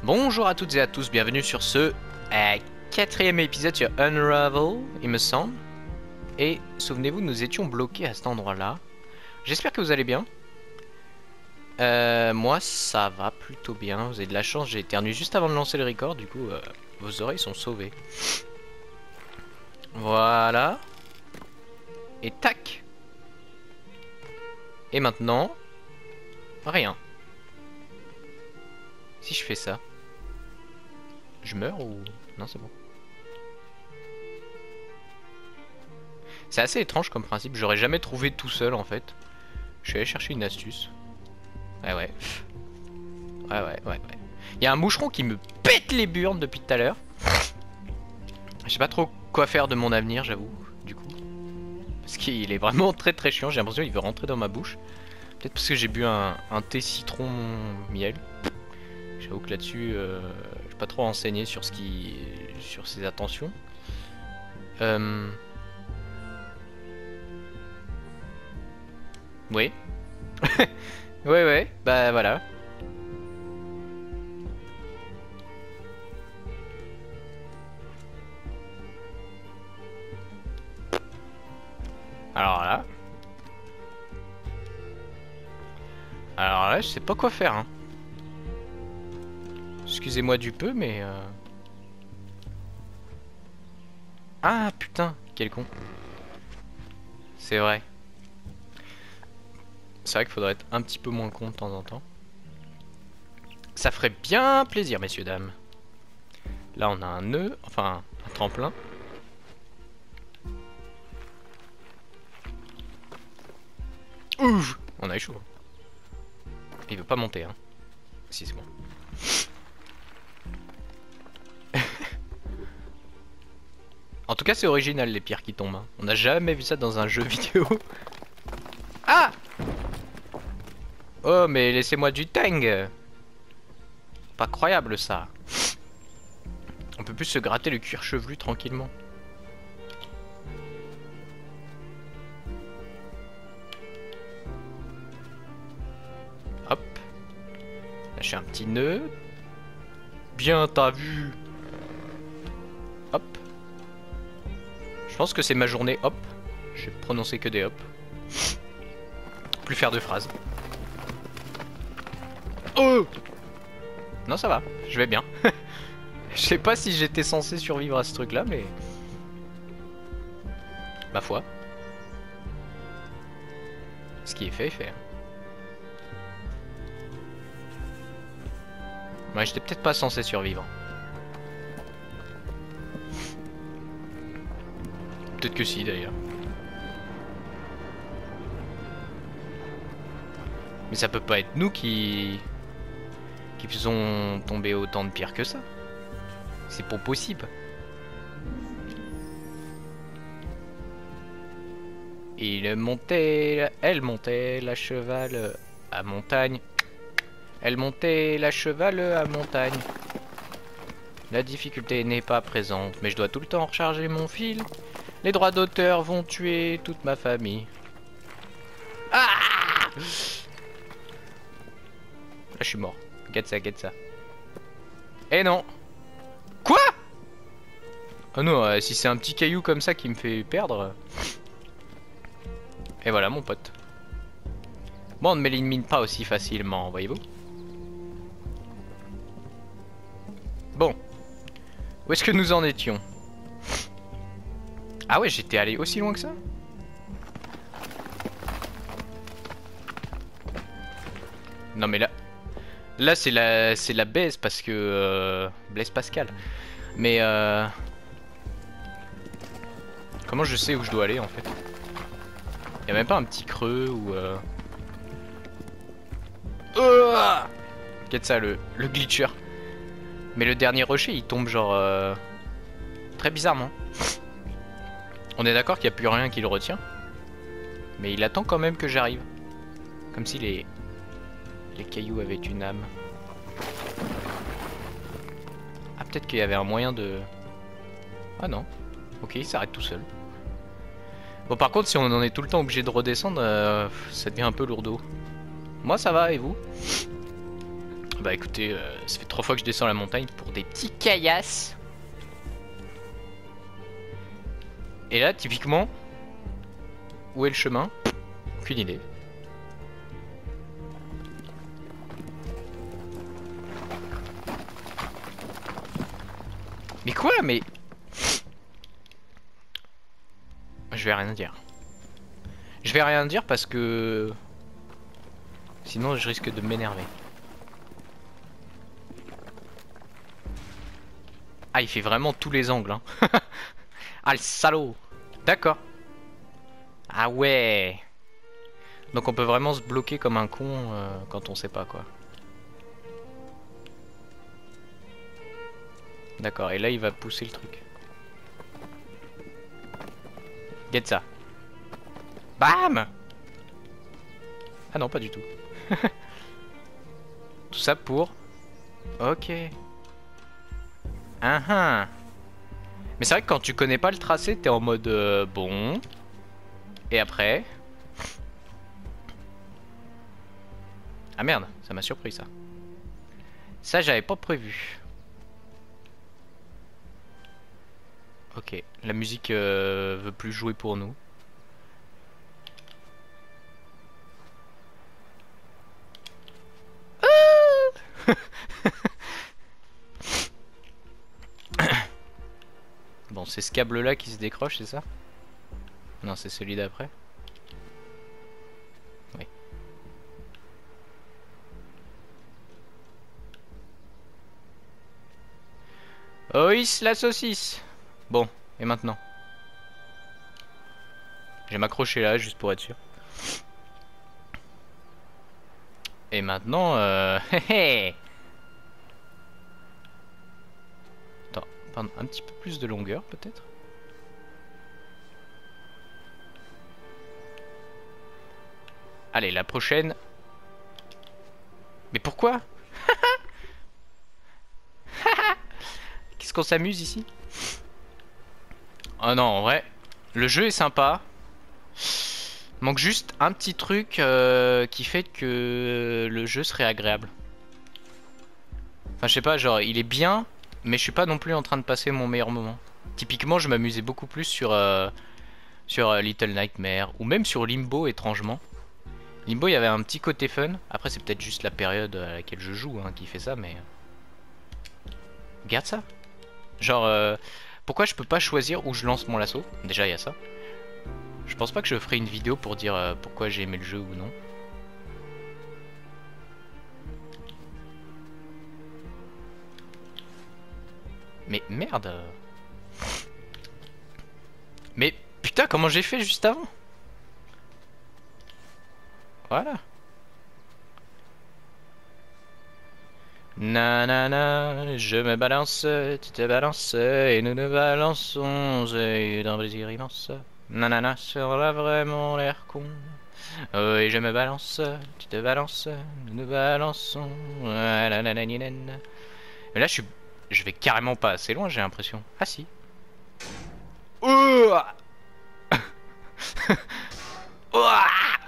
Bonjour à toutes et à tous, bienvenue sur ce quatrième épisode sur Unravel, il me semble. Et souvenez-vous, nous étions bloqués à cet endroit-là. J'espère que vous allez bien. Moi, ça va plutôt bien. Vous avez de la chance, j'ai éternué juste avant de lancer le record, du coup, vos oreilles sont sauvées. Voilà. Et tac. Et maintenant, rien. Si je fais ça, je meurs ou... Non, c'est bon. C'est assez étrange comme principe, j'aurais jamais trouvé tout seul en fait. Je suis allé chercher une astuce. Ouais. Il y a un moucheron qui me pète les burnes depuis tout à l'heure. Je sais pas trop quoi faire de mon avenir, j'avoue, du coup. Parce qu'il est vraiment très chiant, j'ai l'impression qu'il veut rentrer dans ma bouche. Peut-être parce que j'ai bu un thé citron miel. J'avoue que là-dessus, je suis pas trop renseigné sur sur ses attentions. Oui. Ouais, bah voilà. Alors là, je sais pas quoi faire, hein. Excusez-moi du peu, mais... Ah, putain, quel con. C'est vrai. C'est vrai qu'il faudrait être un petit peu moins con de temps en temps. Ça ferait bien plaisir, messieurs, dames. Là, on a un nœud, enfin, un tremplin. Ouf, on a eu chaud. Il veut pas monter, hein. Si, c'est bon. En tout cas, c'est original, les pierres qui tombent, hein. On n'a jamais vu ça dans un jeu vidéo. Ah! Oh, mais laissez-moi du tang. Pas croyable, ça. On peut plus se gratter le cuir chevelu tranquillement. Hop. Lâcher un petit nœud. Bien, t'as vu. Hop. Je pense que c'est ma journée, hop. Je vais prononcer que des hop. Plus faire de phrases. Oh! Non, ça va, je vais bien. Je sais pas si j'étais censé survivre à ce truc là, mais... Ma foi. Ce qui est fait est fait. Ouais, j'étais peut-être pas censé survivre. Peut-être que si d'ailleurs. Mais ça peut pas être nous qui faisons tomber autant de pierres que ça. C'est pas possible. Elle montait la cheval à montagne. Elle montait la cheval à montagne. La difficulté n'est pas présente, mais je dois tout le temps recharger mon fil. Les droits d'auteur vont tuer toute ma famille. Ah! Là, je suis mort. Get ça. Eh non! Quoi? Oh non, si c'est un petit caillou comme ça qui me fait perdre... Et voilà mon pote. Bon, on ne m'élimine pas aussi facilement, voyez-vous? Bon. Où est-ce que nous en étions? Ah ouais, j'étais allé aussi loin que ça? Non mais là... Là c'est la baisse parce que... Blaise Pascal. Mais comment je sais où je dois aller en fait? Y'a même pas un petit creux ou... Regarde ça, le glitcher. Mais le dernier rocher il tombe genre... Très bizarrement. On est d'accord qu'il n'y a plus rien qui le retient. Mais il attend quand même que j'arrive. Comme si les cailloux avaient une âme. Ah, peut-être qu'il y avait un moyen de... Ah non. Ok, il s'arrête tout seul. Bon, par contre, si on en est tout le temps obligé de redescendre, ça devient un peu lourdeau. Moi, ça va, et vous? Bah écoutez, ça fait 3 fois que je descends la montagne pour des petits caillasses. Et là, typiquement, où est le chemin? Aucune idée. Mais quoi? Mais... Je vais rien dire. Je vais rien dire parce que... Sinon je risque de m'énerver. Ah, il fait vraiment tous les angles, hein. Ah, le salaud. D'accord. Ah ouais. Donc on peut vraiment se bloquer comme un con quand on sait pas quoi. D'accord, et là il va pousser le truc. Get ça. Bam. Ah non, pas du tout. Tout ça pour... Ok. Ah. Mais c'est vrai que quand tu connais pas le tracé, t'es en mode bon. Et après... Ah merde, ça m'a surpris ça. Ça j'avais pas prévu. Ok, la musique veut plus jouer pour nous. Bon, c'est ce câble là qui se décroche, c'est ça? Non, c'est celui d'après. Oui. Oh, la saucisse. Bon, et maintenant? Je vais m'accrocher là, juste pour être sûr. Et maintenant, Attends, prendre un petit peu plus de longueur, peut-être? Allez, la prochaine. Mais pourquoi? Qu'est-ce qu'on s'amuse ici? Oh non, en vrai, le jeu est sympa. Manque juste un petit truc qui fait que le jeu serait agréable. Enfin, je sais pas, genre, il est bien, mais je suis pas non plus en train de passer mon meilleur moment. Typiquement, je m'amusais beaucoup plus sur Little Nightmare, ou même sur Limbo, étrangement. Limbo, il y avait un petit côté fun. Après, c'est peut-être juste la période à laquelle je joue hein, qui fait ça, mais... Regarde ça. Genre, pourquoi je peux pas choisir où je lance mon lasso? Déjà, il y a ça. Je pense pas que je ferai une vidéo pour dire pourquoi j'ai aimé le jeu ou non. Mais merde. Mais putain, comment j'ai fait juste avant? Voilà. Nanana, je me balance, tu te balances, et nous nous balançons, et dans plaisir immense. Nanana, ça vraiment l'air con. Oh, et je me balance, tu te balances, nous nous balançons. Ah, nananana. Mais là, je vais carrément pas assez loin, j'ai l'impression. Ah si. Ouah. Ouah.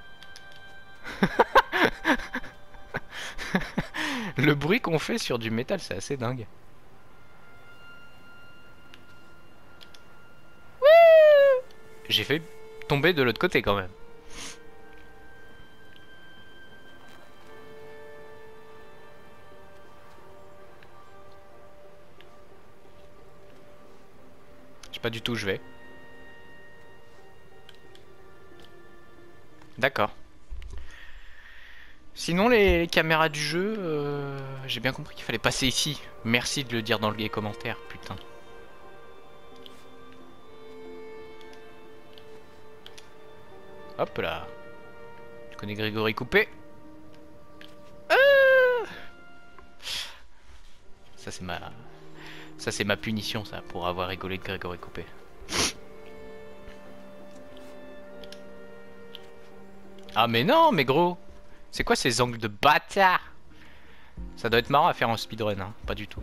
Le bruit qu'on fait sur du métal, c'est assez dingue. J'ai fait tomber de l'autre côté quand même. Je sais pas du tout où je vais. D'accord. Sinon les caméras du jeu, j'ai bien compris qu'il fallait passer ici. Merci de le dire dans les commentaires, putain. Hop là. Tu connais Grégory Coupé? Ça c'est ma... Ça c'est ma punition ça, pour avoir rigolé de Grégory Coupé. Ah mais non, mais gros. C'est quoi ces angles de bâtard? Ça doit être marrant à faire en speedrun, hein. Pas du tout.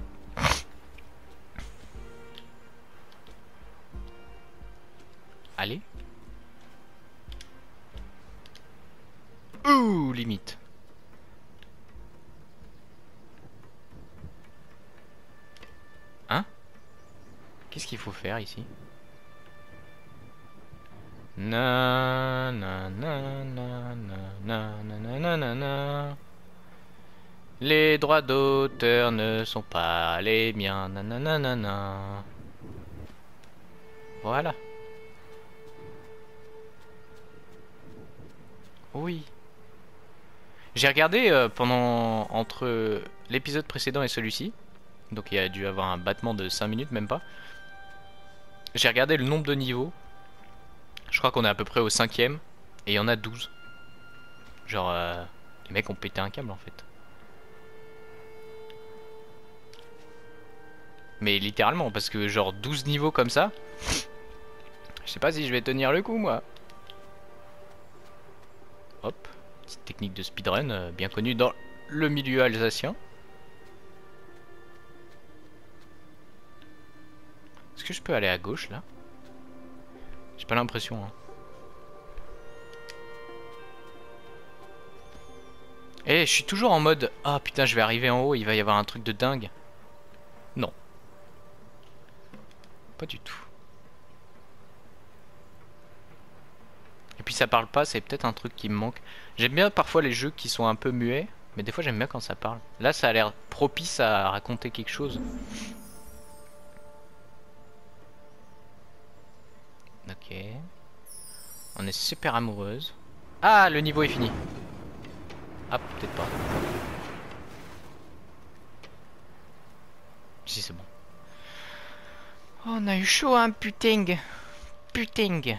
Allez. Ouh, limite. Qu'est-ce qu'il faut faire ici? Na na na na na na na na na na. Les droits d'auteur ne sont pas les miens. Nanana. Voilà. Oui. J'ai regardé pendant entre l'épisode précédent et celui-ci. Donc il y a dû avoir un battement de 5 minutes, même pas. J'ai regardé le nombre de niveaux. Je crois qu'on est à peu près au 5ème. Et il y en a 12. Genre, les mecs ont pété un câble en fait. Mais littéralement, parce que genre 12 niveaux comme ça, je sais pas si je vais tenir le coup moi. Hop, petite technique de speedrun bien connue dans le milieu alsacien. Est-ce que je peux aller à gauche là? J'ai pas l'impression. Hein. Et je suis toujours en mode ah putain je vais arriver en haut, il va y avoir un truc de dingue. Non. Pas du tout. Et puis ça parle pas, c'est peut-être un truc qui me manque. J'aime bien parfois les jeux qui sont un peu muets, mais des fois j'aime bien quand ça parle. Là ça a l'air propice à raconter quelque chose. Ok. On est super amoureuse. Ah, le niveau est fini. Ah, peut-être pas. Si, c'est bon. Oh, on a eu chaud, hein, puting. Puting.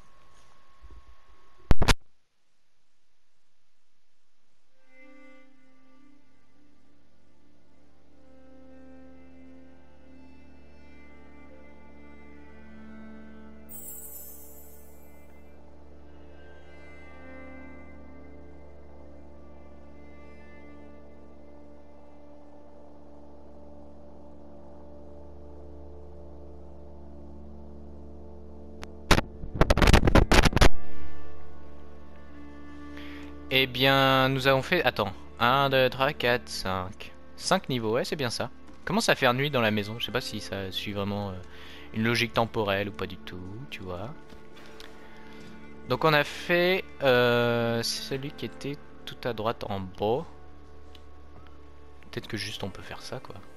Eh bien, nous avons fait... Attends. 1, 2, 3, 4, 5. 5 niveaux, ouais, c'est bien ça. Commence à faire nuit dans la maison. Je sais pas si ça suit vraiment une logique temporelle ou pas du tout, tu vois. Donc on a fait celui qui était tout à droite en bas. Peut-être que juste on peut faire ça, quoi.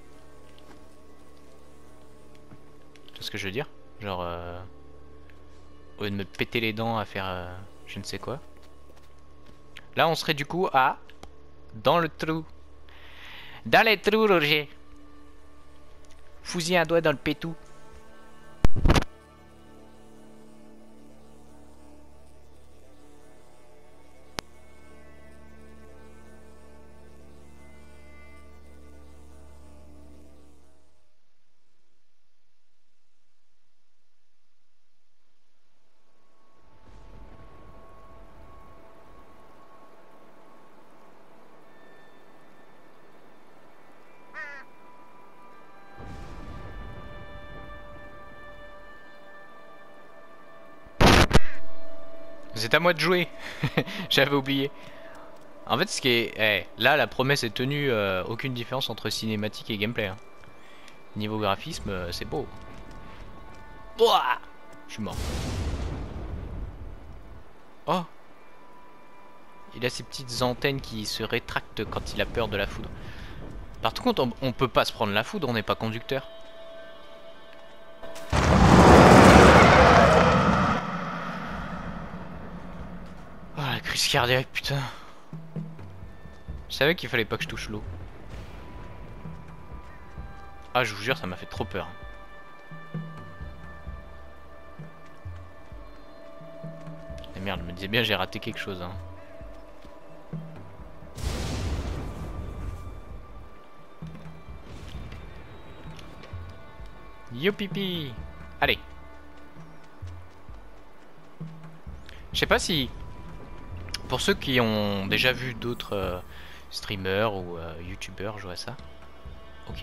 Tu vois ce que je veux dire? Genre... au lieu de me péter les dents à faire je ne sais quoi. Là, on serait du coup à... Dans le trou. Dans les trous, Roger. Fous-y un doigt dans le pétou. C'est à moi de jouer. J'avais oublié. En fait, ce qui est... là, la promesse est tenue. Aucune différence entre cinématique et gameplay. Hein. Niveau graphisme, c'est beau. Ouah, je suis mort. Oh. Il a ces petites antennes qui se rétractent quand il a peur de la foudre. Par contre, on peut pas se prendre la foudre, on n'est pas conducteur. Oh, la crise cardiaque, putain. Je savais qu'il fallait pas que je touche l'eau. Ah, je vous jure, ça m'a fait trop peur. Et merde, je me disais bien, j'ai raté quelque chose. Hein. Youpipi. Allez. Je sais pas si... Pour ceux qui ont déjà vu d'autres streamers ou youtubeurs jouer à ça. Ok.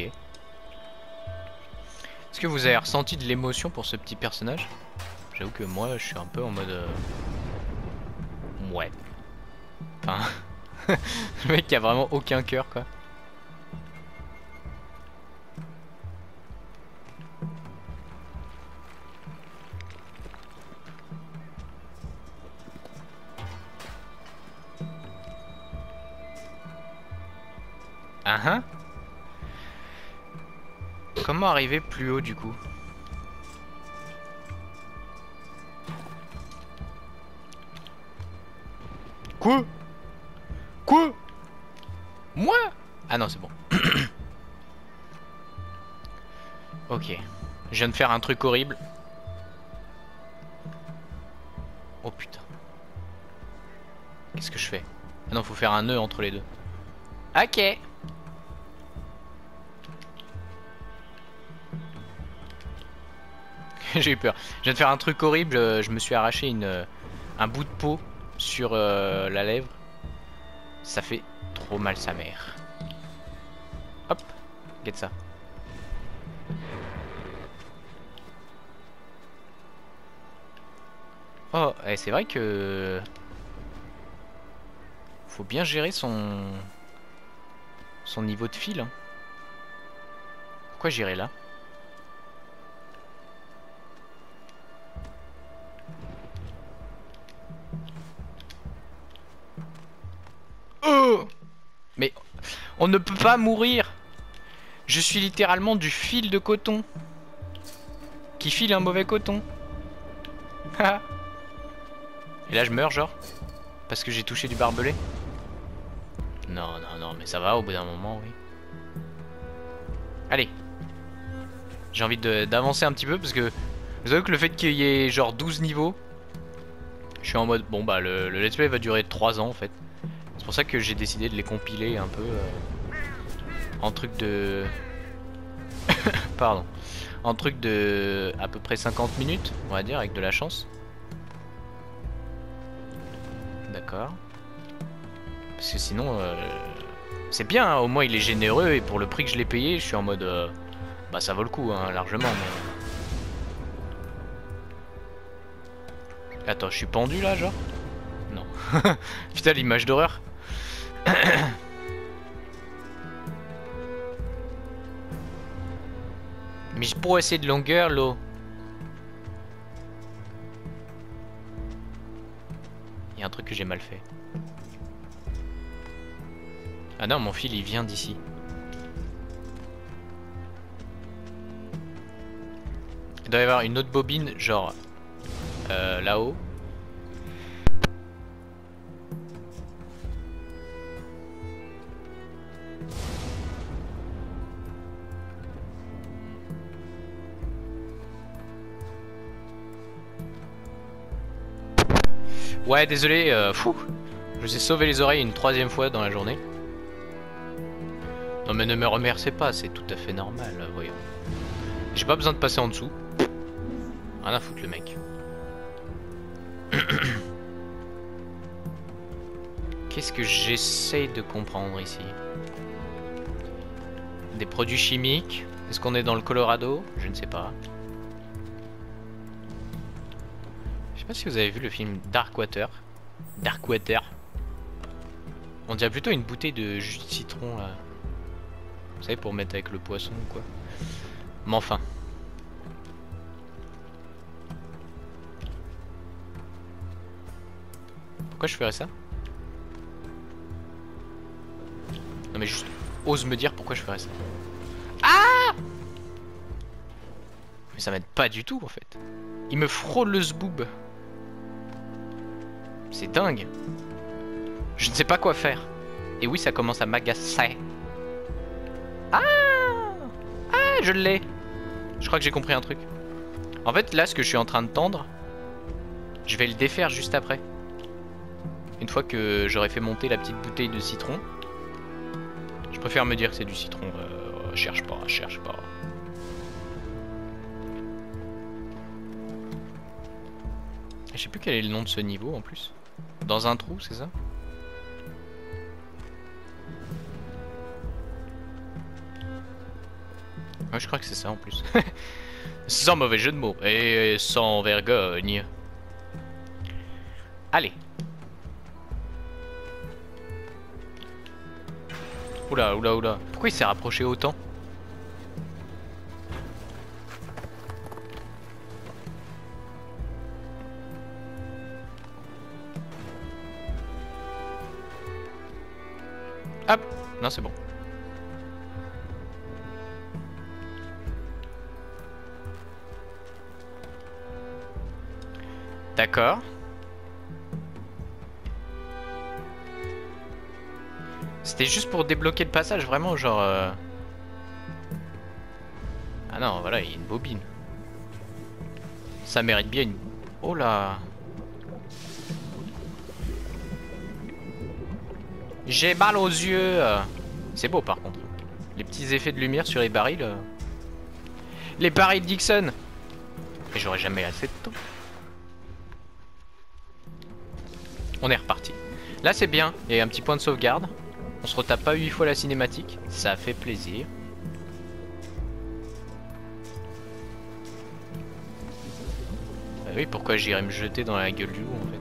Est-ce que vous avez ressenti de l'émotion pour ce petit personnage? J'avoue que moi je suis un peu en mode... Ouais. Enfin... le mec qui a vraiment aucun cœur quoi. Ah hein. Comment arriver plus haut du coup? Quoi? Quoi? Moi? Ah non, c'est bon. Ok. Je viens de faire un truc horrible. Oh putain. Qu'est-ce que je fais? Ah non, faut faire un nœud entre les deux. Ok. J'ai eu peur. Je viens de faire un truc horrible. Je me suis arraché un bout de peau sur la lèvre. Ça fait trop mal sa mère. Hop. Regarde ça. Oh, c'est vrai que... Faut bien gérer son niveau de fil. Hein. Pourquoi j'irai là? Oh! Mais on ne peut pas mourir. Je suis littéralement du fil de coton. Qui file un mauvais coton. Et là je meurs genre? Parce que j'ai touché du barbelé? Non, non, non, mais ça va au bout d'un moment, oui. Allez. J'ai envie d'avancer un petit peu parce que... Vous savez que le fait qu'il y ait genre 12 niveaux... Je suis en mode... Bon bah le let's play va durer 3 ans en fait. C'est pour ça que j'ai décidé de les compiler un peu... en truc de... Pardon. En truc de... à peu près 50 minutes, on va dire, avec de la chance. D'accord. Parce que sinon... c'est bien, hein, au moins il est généreux et pour le prix que je l'ai payé, je suis en mode... bah ça vaut le coup, hein, largement. Mais... Attends, je suis pendu là, genre? Non. Putain, l'image d'horreur. Mais j'ai pas assez de longueur, là. Il y a un truc que j'ai mal fait. Ah non, mon fil il vient d'ici. Il doit y avoir une autre bobine, genre là-haut. Ouais, désolé, fou. Je vous ai sauvé les oreilles une 3e fois dans la journée. Non mais ne me remerciez pas, c'est tout à fait normal, voyons. J'ai pas besoin de passer en dessous. Rien à foutre le mec. Qu'est-ce que j'essaye de comprendre ici? Des produits chimiques? Est-ce qu'on est dans le Colorado? Je ne sais pas. Je sais pas si vous avez vu le film Darkwater. Darkwater. On dirait plutôt une bouteille de jus de citron là. Vous savez, pour mettre avec le poisson ou quoi. Mais enfin. Pourquoi je ferais ça? Non mais juste, ose me dire pourquoi je ferais ça. Ah! Mais ça m'aide pas du tout en fait. Il me frôle le zboob. C'est dingue. Je ne sais pas quoi faire. Et oui, ça commence à m'agacer. Ah! Ah, je l'ai. Je crois que j'ai compris un truc. En fait, là, ce que je suis en train de tendre, je vais le défaire juste après. Une fois que j'aurai fait monter la petite bouteille de citron. Je préfère me dire que c'est du citron. Cherche pas, cherche pas. Je sais plus quel est le nom de ce niveau en plus. Dans un trou, c'est ça? Ouais, je crois que c'est ça en plus. Sans mauvais jeu de mots. Et sans vergogne. Allez. Oula, oula, oula. Pourquoi il s'est rapproché autant? Hop. Non, c'est bon. D'accord. C'était juste pour débloquer le passage, vraiment, genre... Ah non, voilà, il y a une bobine. Ça mérite bien une... Oh là. J'ai mal aux yeux. C'est beau, par contre. Les petits effets de lumière sur les barils. Les barils Dixon. Et j'aurais jamais assez de temps. On est reparti. Là, c'est bien. Il y a un petit point de sauvegarde. On se retape pas 8 fois la cinématique. Ça fait plaisir. Bah oui, pourquoi j'irais me jeter dans la gueule du loup, en fait.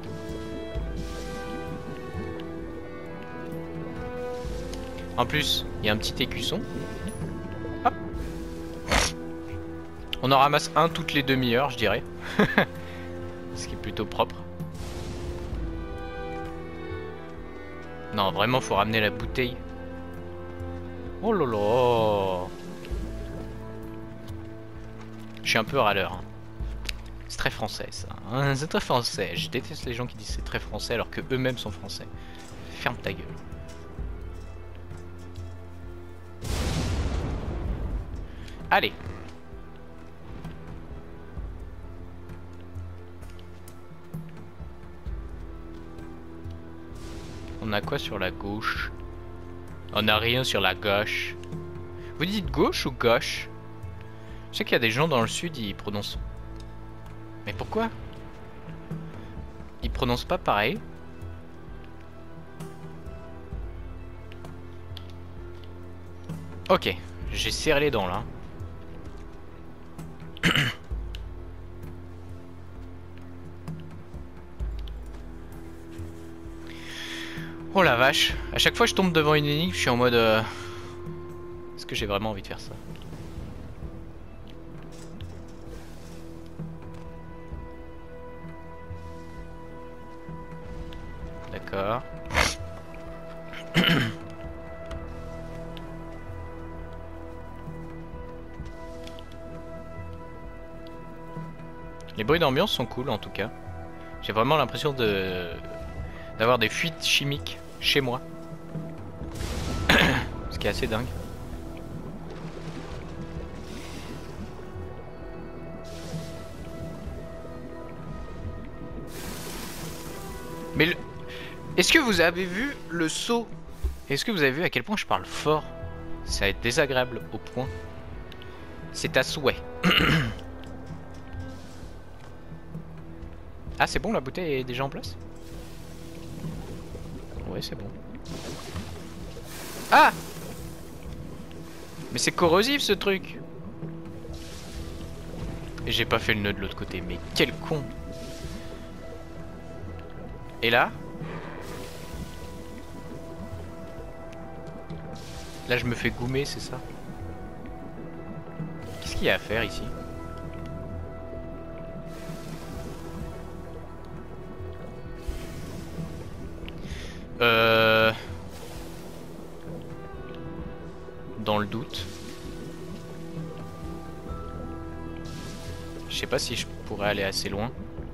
En plus, il y a un petit écusson. Hop. On en ramasse un toutes les demi-heures, je dirais. Ce qui est plutôt propre. Non, vraiment, faut ramener la bouteille. Oh là là. Je suis un peu râleur. Hein. C'est très français, ça. Hein, c'est très français. Je déteste les gens qui disent c'est très français alors que eux-mêmes sont français. Ferme ta gueule. Allez. On a quoi sur la gauche? On a rien sur la gauche. Vous dites gauche ou gauche? Je sais qu'il y a des gens dans le sud, ils prononcent... Mais pourquoi? Ils prononcent pas pareil? Ok, j'ai serré les dents là. Oh la vache, à chaque fois que je tombe devant une énigme, je suis en mode... Est-ce que j'ai vraiment envie de faire ça? D'accord. Les bruits d'ambiance sont cool en tout cas. J'ai vraiment l'impression d'avoir des fuites chimiques chez moi. Ce qui est assez dingue. Mais le... Est-ce que vous avez vu le saut? Est-ce que vous avez vu à quel point je parle fort? Ça va être désagréable au point. C'est à souhait. Ah c'est bon, la bouteille est déjà en place? Ouais c'est bon. Ah! Mais c'est corrosif ce truc! Et j'ai pas fait le nœud de l'autre côté, mais quel con! Et là? Là je me fais goumer, c'est ça? Qu'est-ce qu'il y a à faire ici? Dans le doute. Je sais pas si je pourrais aller assez loin.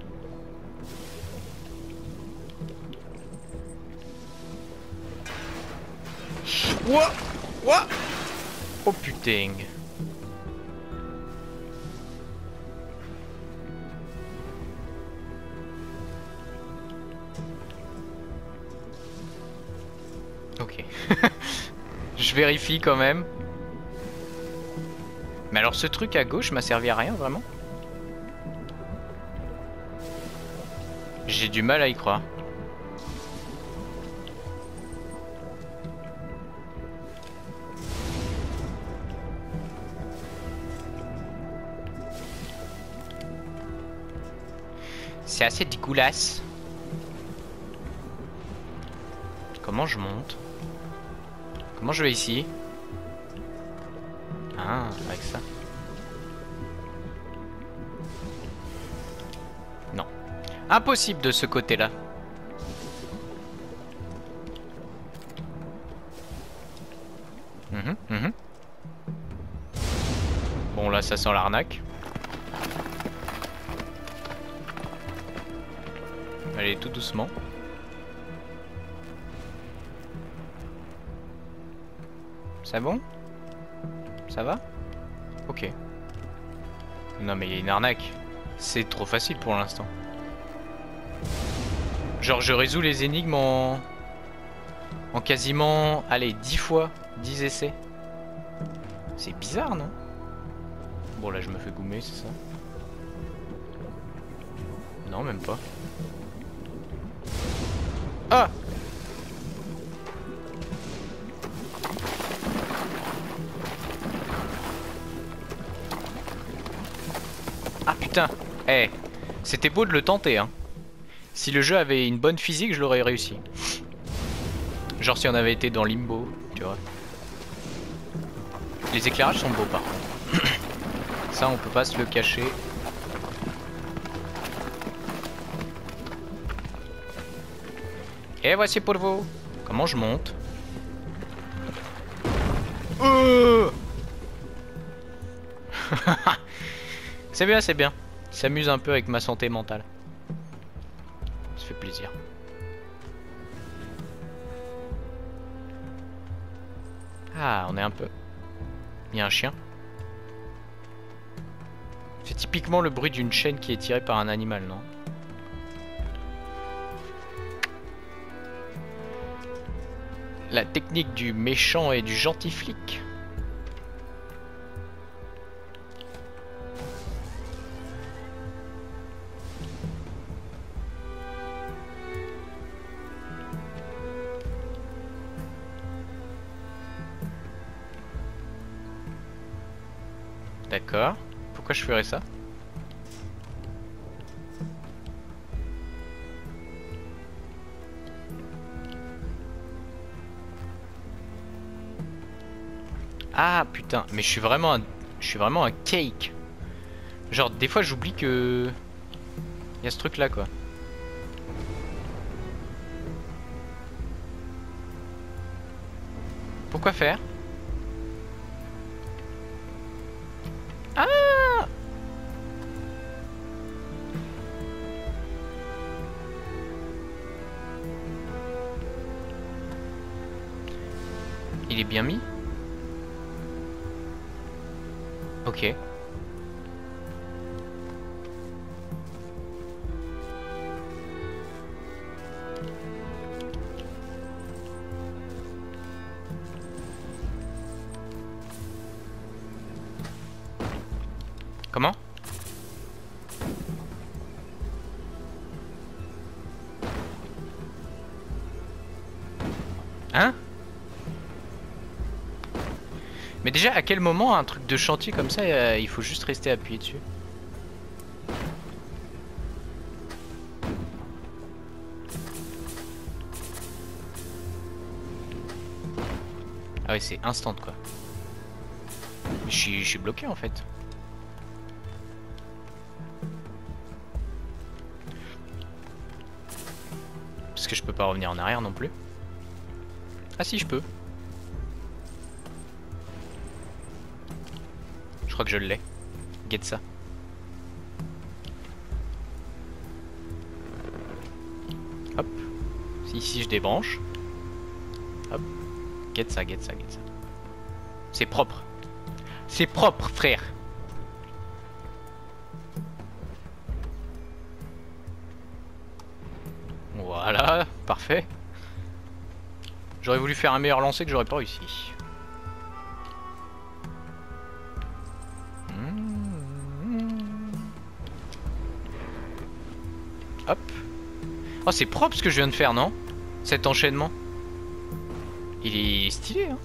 Ouah! Ouah! Oh putain! Ok. Je vérifie quand même. Mais alors ce truc à gauche m'a servi à rien vraiment? J'ai du mal à y croire. C'est assez dégueulasse. Comment je monte? Comment je vais ici? Ah, avec ça. Non. Impossible de ce côté-là. Bon, là, ça sent l'arnaque. Allez, tout doucement. C'est bon? Ça va? Ok. Non mais il y a une arnaque. C'est trop facile pour l'instant. Genre je résous les énigmes en quasiment, allez, 10 fois, 10 essais. C'est bizarre, non? Bon là je me fais goumer, c'est ça? Non, même pas. Ah! Ah putain! Eh, c'était beau de le tenter, hein. Si le jeu avait une bonne physique, je l'aurais réussi. Genre si on avait été dans Limbo, tu vois. Les éclairages sont beaux par contre. Ça on peut pas se le cacher. Et voici pour vous. Comment je monte? C'est bien, c'est bien. Il s'amuse un peu avec ma santé mentale. Ça fait plaisir. Ah, on est un peu... Il y a un chien. C'est typiquement le bruit d'une chaîne qui est tirée par un animal, non? La technique du méchant et du gentil flic. D'accord. Pourquoi je ferais ça? Ah putain, mais je suis vraiment un cake. Genre des fois j'oublie que il y a ce truc là quoi. Pourquoi faire? Ah! Il est bien mis? Ok. Comment? Hein? Mais déjà, à quel moment un truc de chantier comme ça, il faut juste rester appuyé dessus? Ah ouais, c'est instant quoi. Mais je suis bloqué en fait. Parce que je peux pas revenir en arrière non plus. Ah si, je peux. Je crois que je l'ai. Get ça. Hop. Ici je débranche. Hop. Get ça, get ça, get ça. C'est propre. C'est propre, frère. Voilà, parfait. J'aurais voulu faire un meilleur lancer que j'aurais pas réussi. Hop. Oh, c'est propre ce que je viens de faire, non? Cet enchaînement. Il est stylé, hein.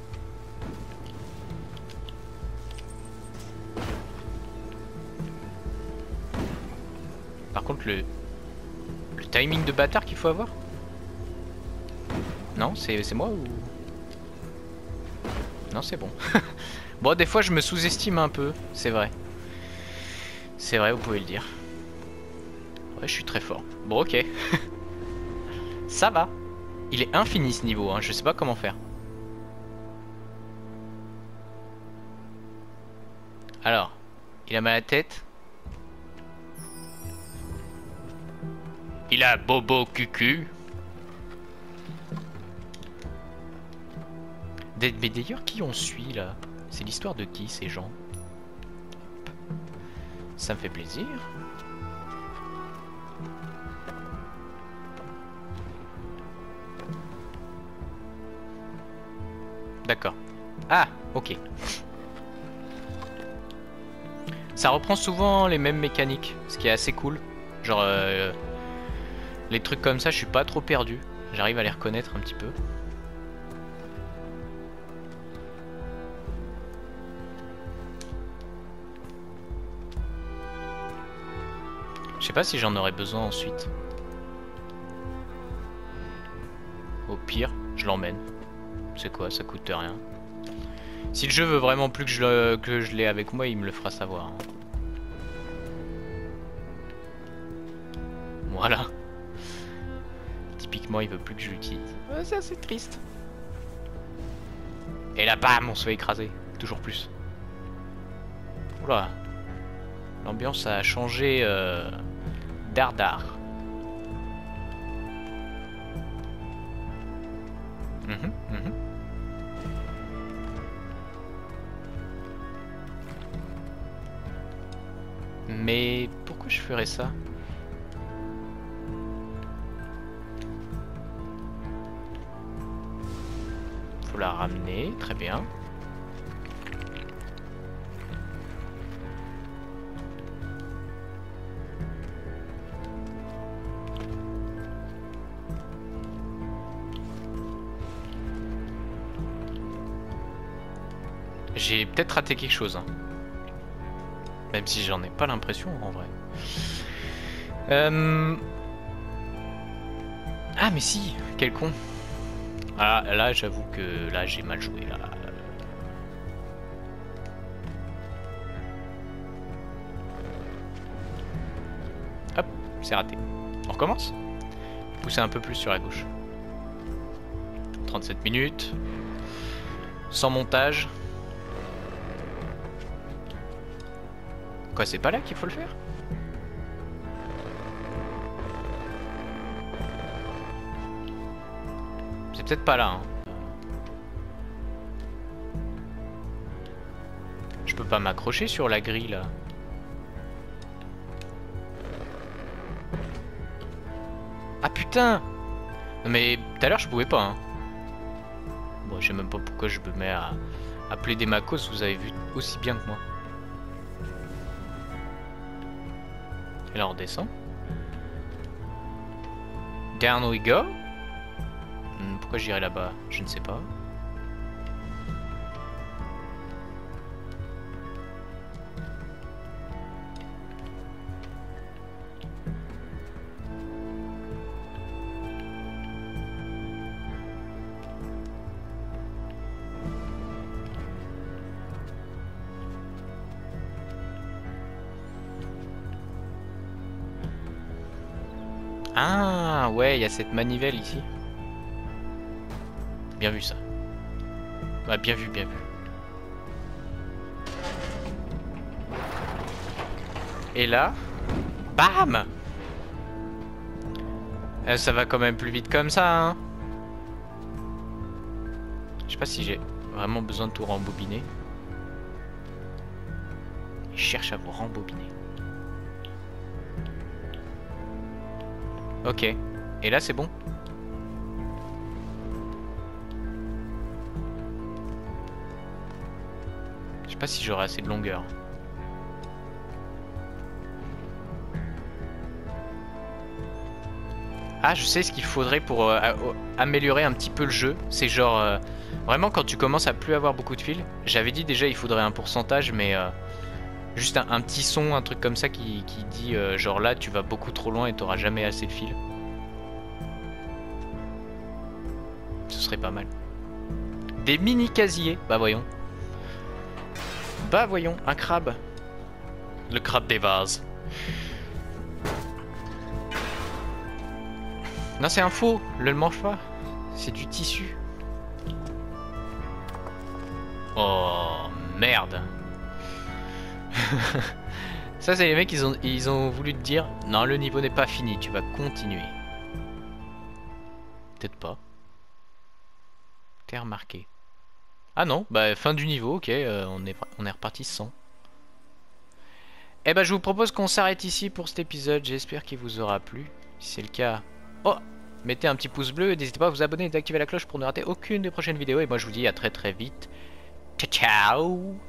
Par contre, le timing de bâtard qu'il faut avoir. Non, c'est moi ou... Non, c'est bon. Bon, des fois, je me sous-estime un peu, c'est vrai. C'est vrai, vous pouvez le dire. Ouais, je suis très fort. Bon, ok. Ça va. Il est infini ce niveau, hein. Je sais pas comment faire. Alors, il a mal à la tête. Il a bobo cucu. Mais d'ailleurs, qui on suit là? C'est l'histoire de qui ces gens? Ça me fait plaisir. D'accord. Ah, ok. Ça reprend souvent les mêmes mécaniques, ce qui est assez cool. Genre, les trucs comme ça, je suis pas trop perdu. J'arrive à les reconnaître un petit peu. Je sais pas si j'en aurais besoin ensuite. Au pire, je l'emmène. C'est quoi, ça coûte rien. Si le jeu veut vraiment plus que je l'ai avec moi, il me le fera savoir. Hein. Voilà. Typiquement, il veut plus que je l'utilise. Ouais, c'est assez triste. Et là, bam, on se fait écraser. Toujours plus. Oula. L'ambiance a changé dardard. Mais pourquoi je ferais ça? Faut la ramener, très bien. J'ai peut-être raté quelque chose. Hein. Même si j'en ai pas l'impression en vrai. Ah mais si, quel con. Ah là j'avoue que là j'ai mal joué là. Hop, c'est raté. On recommence. Pousser un peu plus sur la gauche. 37 minutes. Sans montage. Quoi, c'est pas là qu'il faut le faire? C'est peut-être pas là. Hein. Je peux pas m'accrocher sur la grille là. Ah putain! Non mais tout à l'heure je pouvais pas. Hein. Bon, je sais même pas pourquoi je me mets à plaider ma cause, vous avez vu aussi bien que moi. Et là on descend. Down we go. Pourquoi j'irai là-bas? Je ne sais pas. Ah ouais, il y a cette manivelle ici. Bien vu ça. Ouais, bien vu, bien vu. Et là, bam! Ça va quand même plus vite comme ça, hein. Je sais pas si j'ai vraiment besoin de tout rembobiner. Je cherche à vous rembobiner. Ok. Et là, c'est bon? Je sais pas si j'aurai assez de longueur. Ah, je sais ce qu'il faudrait pour améliorer un petit peu le jeu. C'est genre... vraiment, quand tu commences à plus avoir beaucoup de fils. J'avais dit déjà, il faudrait un pourcentage, mais... juste un petit son, un truc comme ça qui dit genre là tu vas beaucoup trop loin et t'auras jamais assez de fil. Ce serait pas mal. Des mini casiers. Bah voyons. Bah voyons, un crabe. Le crabe des vases. Non c'est un faux, le mange pas. C'est du tissu. Ça, c'est les mecs, ils ont voulu te dire non, le niveau n'est pas fini, tu vas continuer. Peut-être pas. T'es remarqué. Ah non, bah fin du niveau, ok, on est reparti sans. Eh bah je vous propose qu'on s'arrête ici pour cet épisode, j'espère qu'il vous aura plu. Si c'est le cas, oh, mettez un petit pouce bleu, n'hésitez pas à vous abonner et d'activer la cloche pour ne rater aucune des prochaines vidéos. Et moi je vous dis à très très vite. Ciao ciao.